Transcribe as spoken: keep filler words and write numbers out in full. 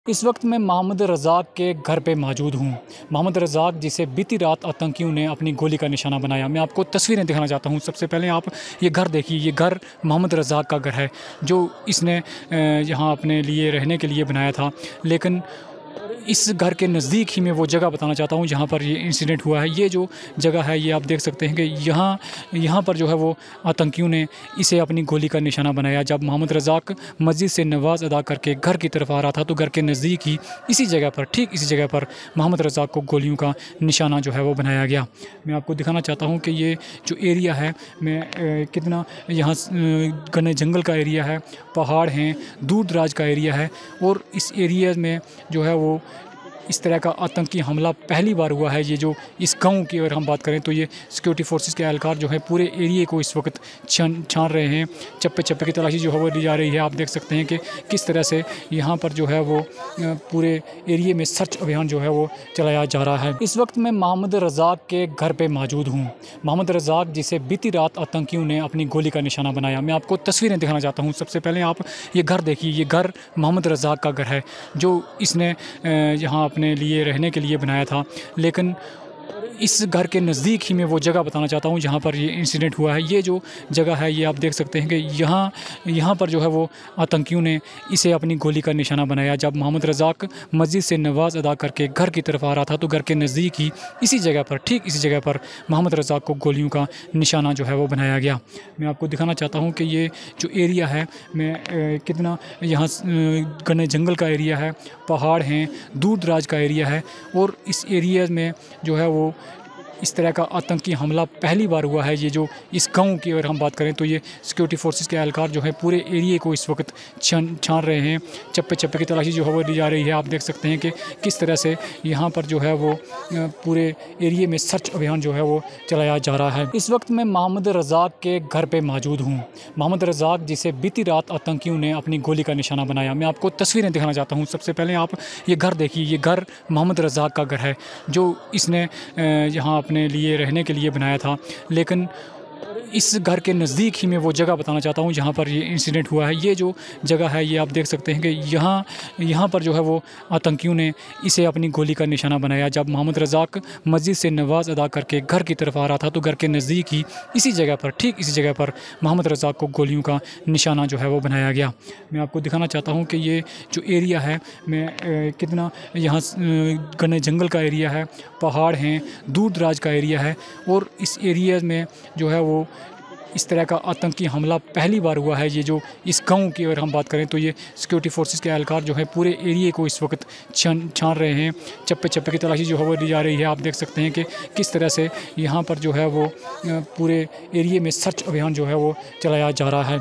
इस वक्त मैं मोहम्मद रज़ाक के घर पे मौजूद हूँ। मोहम्मद रज़ाक जिसे बीती रात आतंकियों ने अपनी गोली का निशाना बनाया। मैं आपको तस्वीरें दिखाना चाहता हूँ। सबसे पहले आप ये घर देखिए, ये घर मोहम्मद रज़ाक का घर है जो इसने यहाँ अपने लिए रहने के लिए बनाया था। लेकिन इस घर के नज़दीक ही मैं वो जगह बताना चाहता हूँ जहाँ पर ये इंसिडेंट हुआ है। ये जो जगह है ये आप देख सकते हैं कि यहाँ यहाँ पर जो है वो आतंकियों ने इसे अपनी गोली का निशाना बनाया। जब मोहम्मद रज़ाक मस्जिद से नमाज़ अदा करके घर की तरफ आ रहा था तो घर के नज़दीक ही इसी जगह पर ठीक इसी जगह पर मोहम्मद रज़ाक को गोलियों का निशाना जो है वो बनाया गया। मैं आपको दिखाना चाहता हूँ कि ये जो एरिया है मैं ए, कितना यहाँ घने जंगल का एरिया है, पहाड़ हैं, दूर दराज का एरिया है और इस एरिया में जो है वो इस तरह का आतंकी हमला पहली बार हुआ है। ये जो इस गांव की अगर हम बात करें तो ये सिक्योरिटी फोर्सेस के एहलकार जो है पूरे एरिए को इस वक्त छान छान रहे हैं। चप्पे चप्पे की तलाशी जो है वो ली जा रही है। आप देख सकते हैं कि किस तरह से यहाँ पर जो है वो पूरे एरिए में सर्च अभियान जो है वो चलाया जा रहा है। इस वक्त मैं मोहम्मद रज़ाक के घर पे मौजूद हूँ। मोहम्मद रज़ाक जिसे बीती रात आतंकियों ने अपनी गोली का निशाना बनाया। मैं आपको तस्वीरें दिखाना चाहता हूँ। सबसे पहले आप ये घर देखिए, ये घर मोहम्मद रज़ाक का घर है जो इसने यहाँ अपने लिए रहने के लिए बनाया था। लेकिन इस घर के नज़दीक ही मैं वो जगह बताना चाहता हूँ जहाँ पर ये इंसिडेंट हुआ है। ये जो जगह है ये आप देख सकते हैं कि यहाँ यहाँ पर जो है वो आतंकियों ने इसे अपनी गोली का निशाना बनाया। जब मोहम्मद रज़ाक मस्जिद से नमाज़ अदा करके घर की तरफ आ रहा था तो घर के नज़दीक ही इसी जगह पर ठीक इसी जगह पर मोहम्मद रज़ाक को गोलियों का निशाना जो है वो बनाया गया। मैं आपको दिखाना चाहता हूँ कि ये जो एरिया है मैं ए, कितना यहाँ घने जंगल का एरिया है, पहाड़ हैं, दूर दराज का एरिया है और इस एरिया में जो है वो इस तरह का आतंकी हमला पहली बार हुआ है। ये जो इस गांव की अगर हम बात करें तो ये सिक्योरिटी फोर्सेस के एहलकार जो है पूरे एरिए को इस वक्त छान छान रहे हैं। चप्पे चप्पे की तलाशी जो है वो ली जा रही है। आप देख सकते हैं कि किस तरह से यहाँ पर जो है वो पूरे एरिए में सर्च अभियान जो है वो चलाया जा रहा है। इस वक्त मैं मोहम्मद रज़ाक के घर पे मौजूद हूँ। मोहम्मद रज़ाक जिसे बीती रात आतंकियों ने अपनी गोली का निशाना बनाया। मैं आपको तस्वीरें दिखाना चाहता हूँ। सबसे पहले आप ये घर देखिए, ये घर मोहम्मद रज़ाक का घर है जो इसने यहाँ अपने लिए रहने के लिए बनाया था। लेकिन इस घर के नज़दीक ही मैं वो जगह बताना चाहता हूँ जहाँ पर ये इंसिडेंट हुआ है। ये जो जगह है ये आप देख सकते हैं कि यहाँ यहाँ पर जो है वो आतंकियों ने इसे अपनी गोली का निशाना बनाया। जब मोहम्मद रज़ाक मस्जिद से नमाज़ अदा करके घर की तरफ आ रहा था तो घर के नज़दीक ही इसी जगह पर ठीक इसी जगह पर मोहम्मद रज़ाक को गोलियों का निशाना जो है वो बनाया गया। मैं आपको दिखाना चाहता हूँ कि ये जो एरिया है मैं ए, कितना यहाँ घने जंगल का एरिया है, पहाड़ हैं, दूर दराज का एरिया है और इस एरिया में जो है वो इस तरह का आतंकी हमला पहली बार हुआ है। ये जो इस गांव की अगर हम बात करें तो ये सिक्योरिटी फोर्सेस के एहलकार जो है पूरे एरिए को इस वक्त छान छान रहे हैं। चप्पे चप्पे की तलाशी जो है वो ली जा रही है। आप देख सकते हैं कि किस तरह से यहाँ पर जो है वो पूरे एरिए में सर्च अभियान जो है वो चलाया जा रहा है।